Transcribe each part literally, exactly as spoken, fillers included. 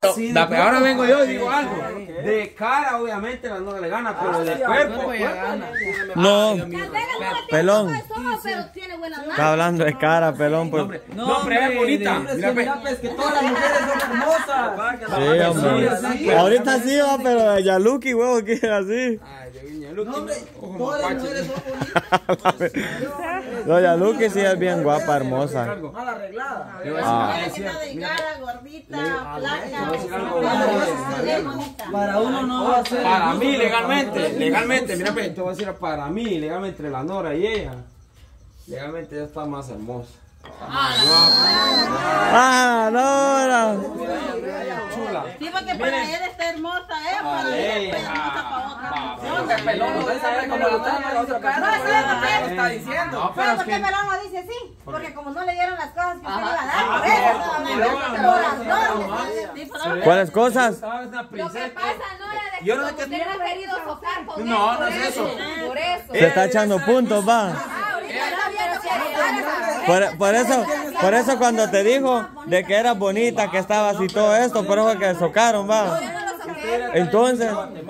Sí, da, ahora vengo yo y digo algo. De cara, obviamente, la no le gana, pero de cuerpo, cuerpo no. Pelón. Está hablando de cara, pelón. Pues. No, no, pero es bonita. Mira, mira, pues que todas las mujeres son hermosas. Sí, hombre. Sí, ahorita sí va, pero de Yaluki, huevo, que es así. Ay, de Yaluki. No, hombre, todas las mujeres son bonitas. No, Yaluki sí es bien guapa, hermosa. Mal arreglada. Ah. Gordita, flaca. Para uno no va a ser. Para mí, legalmente, legalmente, mira, te voy a decir, para mí, legalmente, entre la Nora y ella, legalmente ella está más hermosa. Ah, Nora. Chula. Sí, porque para él está hermosa, ¿eh? Para él está hermosa para otra. No, que pelón no sabe cómo lo está otra cara. No está diciendo. ¿Pero por qué Pelón lo dice así? Porque como no le dieron las cosas que usted iba a dar, por eso. ¿Cuáles cosas? Lo que pasa, Nora, de que Yo no usted no ha querido socar con él. No, no es eso. Por eso. Se está echando puntos, va. Ah, ahorita está viendo que Por, por eso, por eso cuando te dijo de que eras bonita, que estabas y todo esto, por eso que socaron, va. Entonces,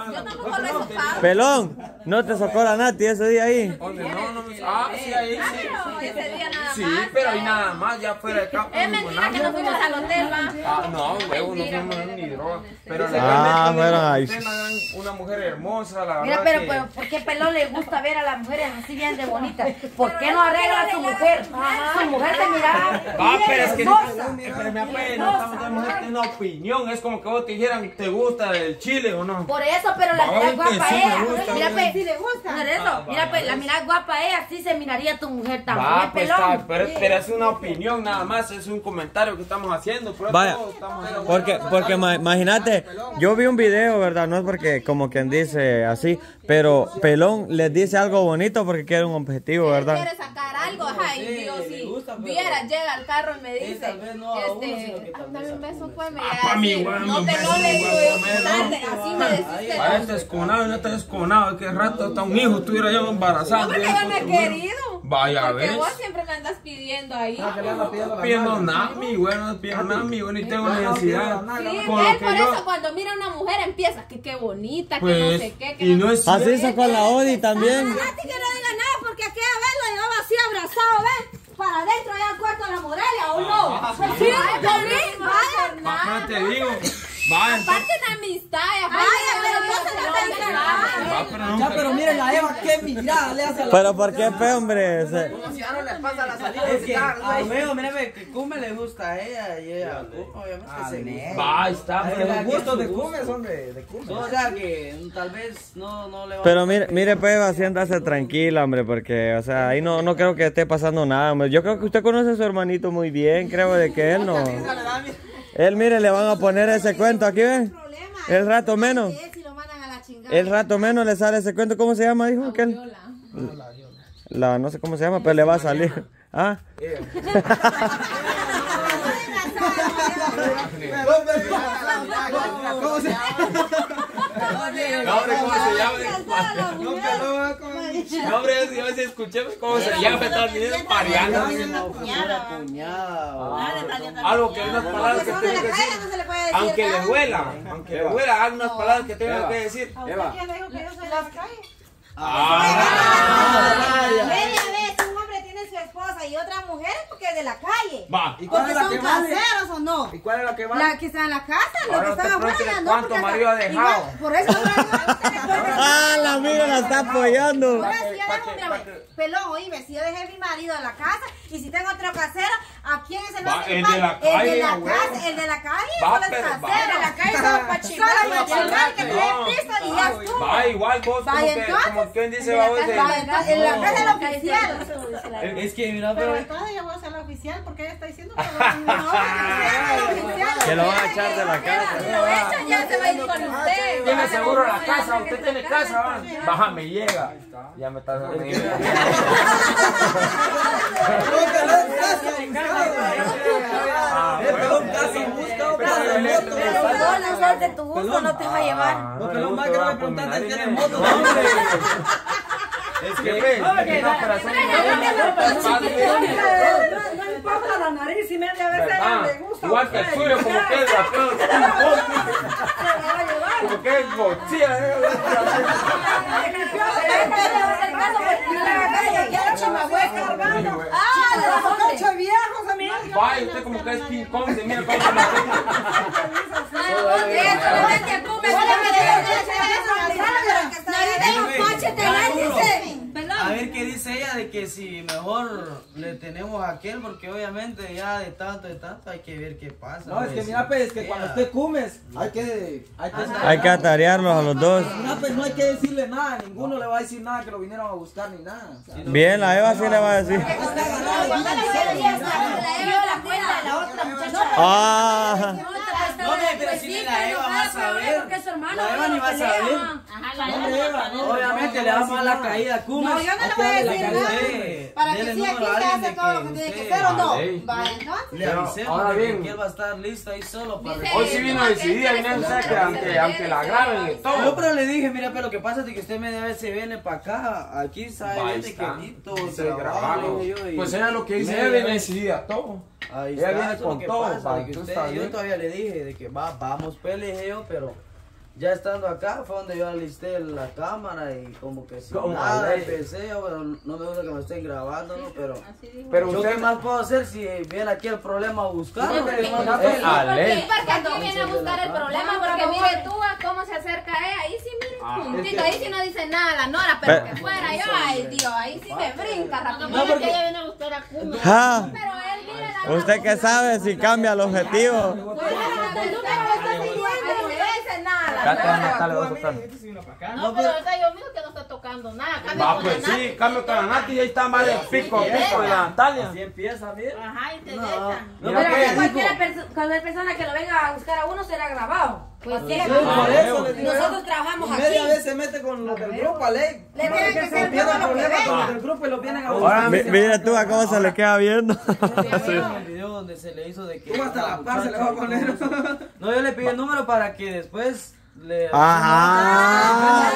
pelón, no te socó la Nati ese día ahí. No, no me... Ah, sí, ahí sí. no, ese día nada más. Sí, pero ahí nada más, ya fuera de campo. Es mentira que no fuimos al hotel, va. Ah, no, huevo, no fuimos ni droga. Pero Ah, legalmente bueno, ahí. usted es una mujer hermosa, la Mira, verdad pero, que... pero ¿por qué Pelón le gusta ver a las mujeres así bien de bonitas? ¿Por qué no arregla a su mujer? Su mujer se mira Ah, bien pero es que hermosa. pero me apena, no estamos dando una opinión, es como que vos te dijeran, ¿te gusta el chile o no? Por eso, pero la Vamos, mira que guapa sí me ella. gusta, Mira, ¿no? pues, Sí le gusta. por eso, Ah, mira, va, pues, la va. mira guapa ella, así se miraría tu mujer también, Va, pues está, Pelón. pero, pero es una opinión nada más, es un comentario que estamos haciendo. Por eso Vaya, estamos haciendo- porque, porque ma- imagínate, yo vi un video, ¿verdad? No es porque como quien dice así, pero Pelón les dice algo bonito porque quiere un objetivo, ¿verdad? Quiere sacar algo, ajá, y digo, si viera, llega al carro y me dice, tal vez no a uno, este, sino que tal dame vez un beso, pues, me Ah, llega pa' a mí, decir, bueno, no un te beso, no le digo yo, bueno, tarde, así me decís. Para este esconado y no está esconado, que rato hasta un hijo estuviera yo embarazado. No, porque yo no he querido. Vaya, Porque ¿ves? vos siempre me andas pidiendo ahí. No pidiendo nada, mi güey, no pidiendo nada, mi güey, ni tengo necesidad. Sí, Por lo él que por yo- eso cuando mira a una mujer empieza que qué bonita, que Pues, no sé qué, que y no no sé es Así hizo con la Odi también. Nati que no diga nada porque aquella vez lo llevaba así abrazado, ¿ves? Para adentro allá al cuarto de la Morelia, ¿o no? Sí, Ay, yo pero vi, no va a hacer vaya. nada. Pero te digo, vaya, entonces- Aparte de amistad, aparte Vaya, de pero ver no los se pelones, trata de ¿sabes? va, pero Ya, nunca- pero miren la Eva, qué mirada le hace a la. Pero ¿por qué fe, hombre? Se- Si ya no le pasa la salida. Es que a Romeo, mírame, que Cume le gusta a ella y ella a Cume, obviamente se le. Va, ahí está, Pero pero los gustos de Cume son de, de Cume. O sea que tal vez no, no le va Pero mire, mire, Peba, siéntase tranquila, hombre, porque, o sea, ahí no, no creo que esté pasando nada, hombre. Yo creo que usted conoce a su hermanito muy bien, creo de que él no. Él, mire, le van a poner ese cuento aquí, ¿ves? El rato menos. Si lo mandan a la chingada. El rato menos le sale ese cuento. ¿Cómo se llama, dijo aquel? La, no sé cómo se llama, pero le va a salir. ¿Ah? ¿Cómo se No, hombre, ¿cómo se llama? No, hombre, yo a veces escuché cómo se llama, estaba diciendo Mariana. cuñado? Algo que unas palabras que tengo que decir. No se le puede decir Aunque le nada. duela, aunque le duela, algunas palabras que tengo que decir. Eva. ¿Quién dijo que yo soy de la calle? Ah, Media vez un hombre tiene su esposa y otra mujer porque es de la calle. va. ¿Y cuál Porque es la son que vale? caseros o no. ¿Y cuál es la que vale? La que está en la casa, los Ahora que usted están afuera pregúntele ya no. cuánto porque marido hasta- ha dejado. igual, por eso ¡Ah, la amiga la está apoyando! Ahora si yo Pa' dejo, que- mira, pa' ve, que- pelón, oíme, si yo dejé a mi marido en la casa y si tengo otro casero, ¿a quién es el Va, más el simpático? de la El de calle, la abuelo. casa, el de la calle, Va, solo es pero va. casero. En la calle solo pa' chingar, Solo pa' para chingar, que No. te pisto y ya estuvo. Va, igual vos, como Vaya, que, entonces, como quien dice, el de la va vos casa, de... Vaya, entonces, en la casa es el oficial. Es que mira, Pero pero. entonces yo voy a ser la oficial porque ella está diciendo que no, no, el oficial. Que lo van a echar de la casa. Si lo echan ya se va a ir con usted. Tiene seguro la casa, usted tiene casa, va. Baja, me llega. Ya me estás dando. Ah, Eh, pelón, casi busca otra de moto. Pelón, la suerte de tu gusto no te va a llevar. No, pelón, más que le preguntaste, ¿tiene moto? Es que ve, no, pero son No importa la nariz y media vez Ah, igual que el suyo, como que es rapero. como que es Godzilla. Vaya, usted como que es King Kong, se mira cómo se me A ver qué dice ella de que si mejor le tenemos a aquel, porque obviamente ya de tanto, de tanto hay que ver qué pasa. No, es que mira, pues, que cuando usted comes, hay que... Hay que, hay que atarearlos a los dos. Mira, pues, no hay que decirle nada, ninguno le va a decir nada que lo vinieron a buscar ni nada. O sea, bien, la Eva sí le va a decir. Ah. No, pero si la Eva va a saber. La Eva ni va a saber. Obviamente le vamos a la caída a Cumes. No, yo no le voy a decir nada. Para que sí aquí se hace todo lo que tiene que hacer o no. Vaya, entonces. Le avisemos ahora bien, que él va a estar listo ahí solo para... Hoy sí vino decidida, vino a decir que aunque, aunque la graben y todo. Yo pero le dije, mira, pero lo que pasa es que usted media vez se viene para acá. Aquí sabe, vete quedito, se trabajo, grabaron. yo, y- Pues ella lo que dice, media ella viene vez- decidida todo. Ahí Ella está, viene eso es con lo que todo, pasa, pa, de que tú usted- estás yo bien. todavía le dije de que va, vamos, peleé yo, pero ya estando acá fue donde yo alisté la cámara y como que sin Como nada Ale. empecé, bueno, no me gusta que me estén grabando, ¿no? pero Pero yo usted qué más puedo hacer si viene aquí el problema a buscar. Sí, porque- Eh, Ale. Porque aquí viene a buscar el problema, porque mire tú a cómo se acerca ella, ahí sí mire Ah, puntito, ahí sí no dice nada la Nora, pero que fuera yo, ay Dios, ahí sí me brinca rápido. No, porque- ella viene a buscar a Cumes. Ja. Pero él mire la ¿Usted qué sabe si cambia el objetivo? No dice nada. No, pero ahorita yo miro que no está tocando nada. Cambia Va, con pues la sí, cambio con la Nati y ahí está más de pico, pico de la Natalia. Así empieza, mira. Ajá, y te No, deja. no, Mira Pero que- que cualquier perso- cualquier persona que lo venga a buscar a uno será grabado. Pues sí, sí, por eso le digo yo. nosotros trabajamos Y aquí. media vez se mete con los del grupo, Ale. Le tienen que Se hacer tiene todo lo que problemas con venga. los del grupo y los vienen a Ahora buscar. Mi- Mira tú a cómo se le queda viendo. El video donde se le hizo de que... ¿Cómo hasta la par se le va a poner? No, yo le pedí el número para que después le... Ajá.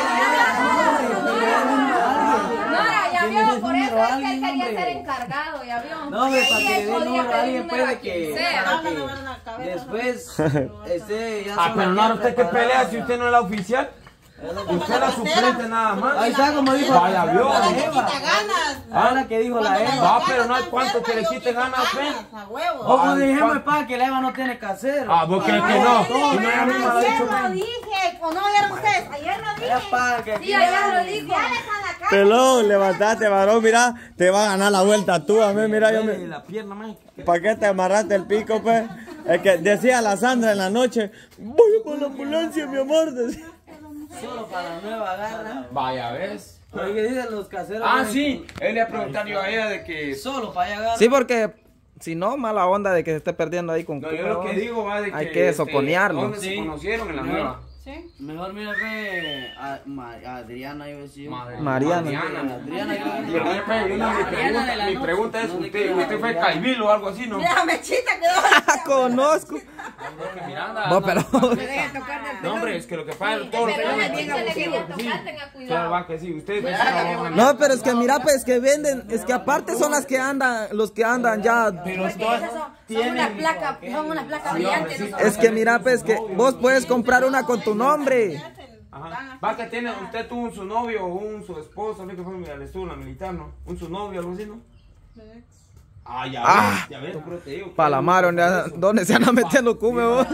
Nora, ya Tiene vio, el por eso número es que él alguien, quería hombre. ser encargado, ya vio. No, hombre, para Y que él le dé el podía número a alguien, pedir pues, número de a quien que... sea. para que después, este, ya... Ah, solo pero aquí no, usted que preparado, pelea si ya. usted no es la oficial. Usted es la suplente nada más. Ahí está, como dijo... Vaya, vio. la Para que Eva. quita ganas. Ah, la que dijo la Eva. Va, pero no hay cuánto que le quite ganas, ¿ve? A huevo. O como Ay, dijimos, ¿cuál? pa, que la Eva no tiene que hacer. Ah, vos crees que no. Y no ella misma lo ha Ayer dicho. lo dije, o no oyeron ustedes, ayer lo Ya, dije. pa, que aquí... Sí, ayer lo dijo. Sales a la calle. Pelón, levantate, varón, mira, te va a ganar la vuelta tú, a mí, mira, yo me... La pierna, man. ¿Para qué te amarraste el pico, pues? Es que decía la Sandra en la noche, voy con la ambulancia, mi amor. decía. Solo para la nueva garra. Vaya, ¿ves? Oye, ¿qué dicen los caseros? Ah, Vienen sí. Él le iba a preguntar yo a ella de que... Solo para allá agarrar. Sí, porque si no, mala onda de que se esté perdiendo ahí con No, yo lo que digo va de que... Hay que este, soponearlo. ¿Dónde se Sí. conocieron? En la No. nueva. Mejor mira, ve a, Ma- a Adriana, yo decía. Madre- Mariana. Mariana. Adriana, yo Y el día, pues, una- mi pregunta, mi pregunta es, ¿usted, usted fue Caibil o algo así, no? Mira, Mechita quedó. Conozco. Porque Miranda... Vos, no, pero... No, hombre, es que lo que pasa es todo lo que Pero yo la me chica le quería sí. tocar, tenga Claro, cuidado. va que sí. Ustedes me No, pero es que mira, pues que venden, es que aparte son las que andan, los que andan ya. Pero Porque esas son, son una placa, son una placa brillante. no son- Es que mira, pues que vos puedes comprar una con tu nombre. Ajá. Va que tiene, usted tuvo un su novio o un su esposo, no que fue mira, le estuvo en la militar, ¿no? Un su novio, algo así, ¿no? Ah, ya Ah. ves, ya ves, pero te digo. Palamar, ¿dónde, ¿dónde se andan metiendo cume vos?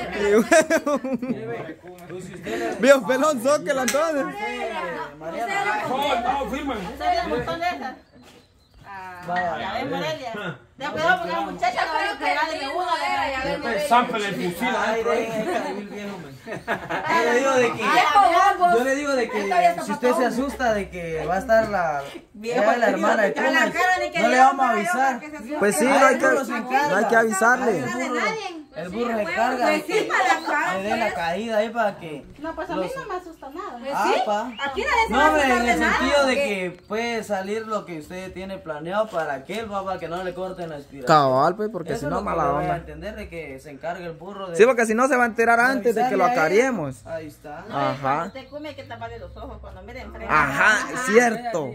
Vio pelón zóquela entonces. No, no, firme. Un montón de esas. Ah, ya ves, Morelia. Te cuidado porque la muchacha no va a pegarle de uno de ellas. Ya ves, Morelia. Zampe el fusil adentro ahí. Yo le digo de que. Yo le digo de que si usted se asusta de que va a estar la, ya la hermana de Cumes, no le vamos a avisar. Pues sí, no hay que, no hay que avisarle. El burro se carga de que le dé la caída ahí para que. No, pues a mí no me asusta nada. Ah, pa. Aquí nadie se No, va a hombre, asustar en de el nada. sentido de porque- que puede salir lo que usted tiene planeado para aquel, va, para que no le corten la inspiración. Cabal, pues, porque Eso si es no, lo que mala le voy a onda. entender de que se encargue el burro de. Sí, porque si no se va a enterar antes de que lo avisarle a él. acariemos. Ahí está. Ajá. Usted come hay que taparle los ojos cuando mire enfrente. Ajá, es cierto.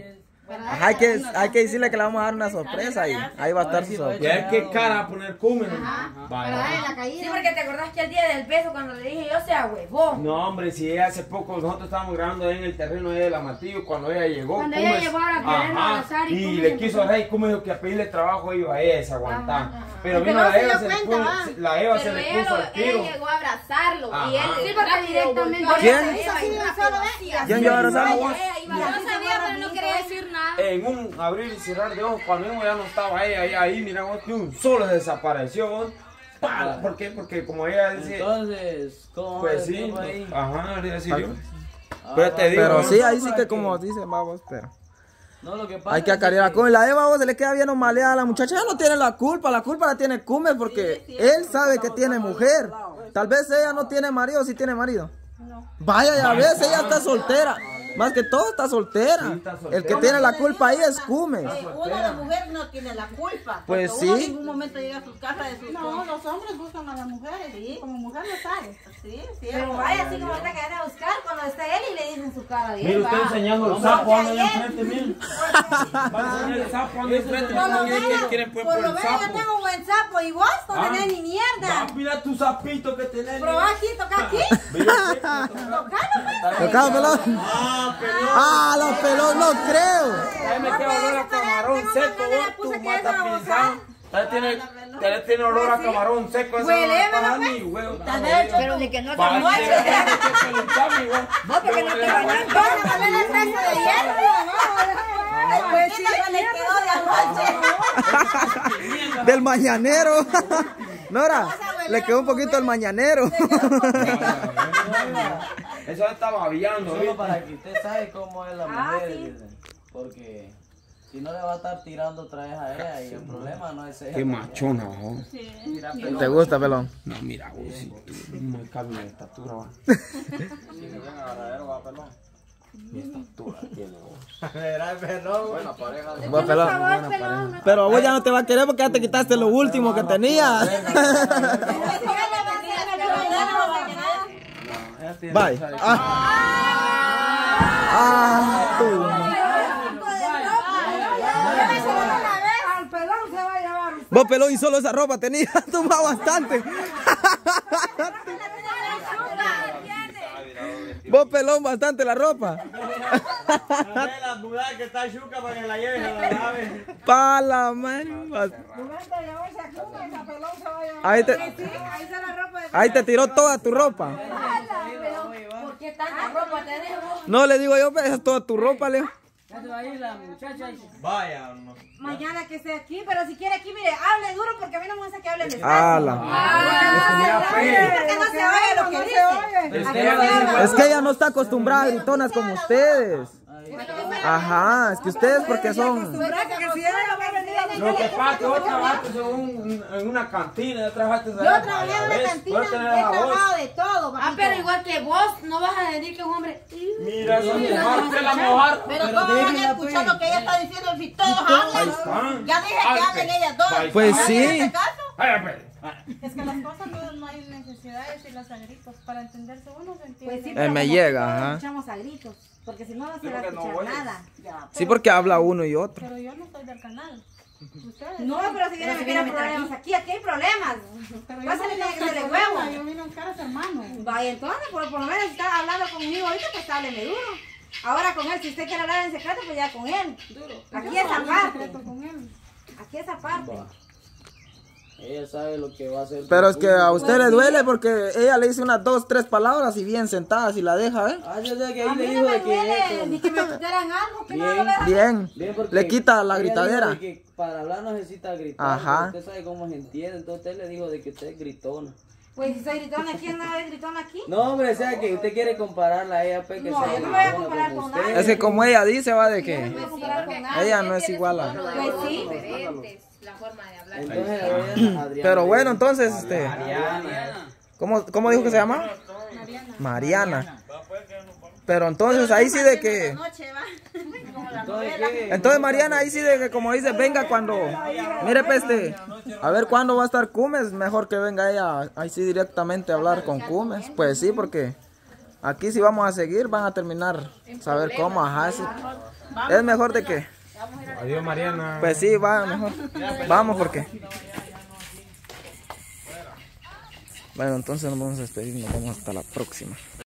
Ajá, hay que, hay que decirle que le vamos a dar una sorpresa ahí. Ahí va a estar su sorpresa. ¿Y a ver qué cara va a poner Cumen? Sí, porque te acordás que el día del beso cuando le dije yo se ahuevó. No, hombre, si ella hace poco, nosotros estábamos grabando ahí en el terreno de la Matillo, cuando ella llegó. Cuando Cumen- ella llegó a querernos Ajá, abrazar y y Cumen le se quiso empezó- a Rey, Cumen dijo que a pedirle trabajo iba a ella, se aguantaba. Ajá. Pero El vino pelón la se Eva, dio se le cuenta, puso, va. se- la Eva se Pero le ella, puso lo- al tiro. ella llegó a abrazarlo Ajá. y él Sí, porque directamente. ¿Quién? ¿Quién llegó a abrazarlo? Yo no sabía, pero no quería decir nada. En un abrir y cerrar de ojos, cuando mismo ya no estaba ella, ahí, ahí, mira, vos, ni un solo desapareció, vos. ¡Pah! ¿Por qué? Porque como ella dice, Entonces, ¿cómo pues va el sí, tiempo ahí? ajá, ahorita sí yo. Ah, Pero te va. digo, Pero ¿no? sí, ahí sí que como dicen, vamos, pero. No, lo que pasa Hay que es acarrear con la Eva, vos se le queda bien maleada a la muchacha. Ella no tiene la culpa, la culpa la tiene Cumen porque él sabe que tiene mujer. Tal vez ella no tiene marido, sí tiene marido. Vaya, ya ves, ella está soltera. Más que todo está soltera. El que tiene la culpa ahí es Cumen. Sí, uno de mujer no tiene la culpa. Pues porque uno sí. en ningún momento llega a su casa de sus No, los hombres buscan a las mujeres. Sí. Como mujer no sabe. Sí, sí. Pero vaya, así como ahorita que van a buscar cuando está él y le dicen su cara de Mira, él. usted va. enseñando el sapo, anda allá enfrente, mira. Va a enseñar el sapo, anda enfrente, Por lo porque quieren menos, quieren poner por por lo el menos yo sapo. tengo un buen sapo y vos no Ah. tenés ni mierda. Va, mira tu sapito que tenés. Probá aquí, toca aquí. ¿Tocado, pelón? Ah, pero. Ah, los pelón, no creo. Ahí me queda olor a camarón tengo seco, ganas de vos, puse tu que eso mata a pisado. Tal tiene, tal tiene olor a camarón seco, esa Huele, no la ¿verdad, paga pues? ni huevo. Tal vez yo- Pero de que no te Va, bañas. tiene que peluchar, mi huevo. Vos porque no te bañas. Vamos a poner el frasco de hierro. Pues sí, le quedó de anoche. Del mañanero. Nora, le quedó un poquito el mañanero. Eso está babeando, Solo ¿eh? para que usted sabe cómo es la Ah, mujer, sí. dice. Porque si no le va a estar tirando otra vez a ella y el problema no es ella. Qué machona, vos. ¿Te gusta, pelón? No, mira, vos, si tú no me cambio de estatura, va. Mi estatura tiene, vos. Vos, pelón. Pero vos ya no te va a querer porque ya te quitaste lo último que tenías. Bye. Ah. Ah, tú. Al pelón se va a llevar. Vos, pelón, y solo esa ropa tenías. Toma bastante. Vos, pelón, bastante la ropa. La mudada que está chuca para que la lleves a la nave. Pa' la mano. Ahí te, ahí te tiró toda tu ropa. ¿Por qué tanta ropa tenés vos? No, le digo yo, esa es toda tu ropa, Leo. Vaya, Mañana que esté aquí, pero si quiere aquí, mire, hable duro porque a mí no me gusta que hable despacio. Ala. Que no se oye lo que dice. Es que ella dice, Es que ella no está acostumbrada a gritonas como ustedes. Ajá, es que ustedes porque son... lo que pasa es que vos trabajaste en, un- en una cantina, ya trabajaste Yo trabajé en una cantina, he trabajado de todo. Ah, papito. pero igual que vos, no vas a decir que un hombre. Mira, esa mujer, que la mujer. Pero todos van a escuchar lo que ella está diciendo, si todos hablan. están. Ya dije que hablen ellas dos. Pues ¿En sí. este caso? Ay, pues. Es que las cosas no, no hay necesidad de decirlas a gritos. Para entenderse uno se entiende. Pues sí, Eh, pero me como llega, todos ajá. escuchamos a gritos. Porque si no, no se va a porque no escuchar oyes. nada. Sí, porque habla uno y otro. Pero yo no soy del canal. Ustedes. No, pero si vienen a meter problemas aquí, aquí hay problemas. Pero Vas a no tener que vino hacerle a huevo. cara, yo vino en cara a su hermano. Vaya, entonces, por, por lo menos si está hablando conmigo ahorita, pues hábleme duro. Ahora con él, si usted quiere hablar en secreto, pues ya con él. Aquí Yo no esa hablo en parte. secreto con él. Aquí esa parte. ella sabe lo que va a hacer. Pero es que a usted le duele porque ella le dice unas dos, tres palabras y bien sentadas y la deja, ¿eh? Ah, yo sé que A ahí mí le no dijo me de que... duele ni que me quitaran algo, que no Bien. lo vea. Bien. Bien, porque Le quita la ella dijo gritadera. de que para hablar no necesita gritar. Ajá. Usted sabe cómo se entiende. Entonces usted le dijo de que usted es gritona. Pues si soy gritona, ¿quién no es gritona aquí? No, hombre, o sea que usted quiere compararla a ella, pues que No, sea yo no me voy a gritona comparar como con usted. nadie. Es que como ella dice, va de Yo no me que voy a comparar con nadie. ella no es igual a... Pues sí. Diferentes, la forma de hablar. Entonces, Adriana, Adriana, Pero bueno, entonces, este... Mariana. ¿Cómo, cómo dijo que se llama? Mariana. Pero entonces ahí sí de que... Noche, va. Entonces, ¿qué? Entonces Mariana ahí sí de que como dice, venga cuando... Mire, peste, a ver cuándo va a estar Cumes, mejor que venga ella ahí sí directamente a hablar con Cumes. Pues sí, porque aquí si vamos a seguir van a terminar, saber cómo, ajá. Sí. Es mejor de que Adiós, Mariana. Pues sí, va, mejor. Vamos, porque. Bueno, entonces nos vamos a despedir y nos vemos hasta la próxima.